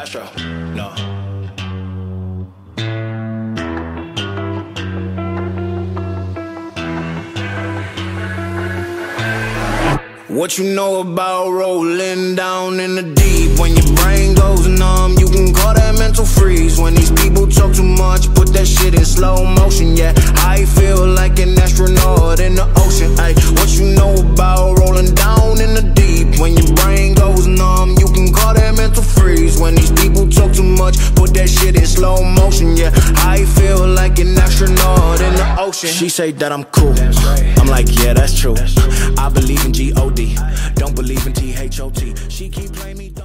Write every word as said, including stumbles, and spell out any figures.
Astro, no. What you know about rolling down in the deep? When your brain goes numb, you can call that mental freeze. When these people talk too much, put that shit in slow motion. Yeah, I feel like an astronaut in the ocean. Ay, what you know about rolling down in the deep? When your brain goes numb, you can call that mental freeze. When these people talk too much, put that shit in slow motion. Yeah, I feel like an astronaut in the ocean. She say that I'm cool, I'm like, yeah, that's true. I believe in G O D, don't believe in T H O T. She keep playing me.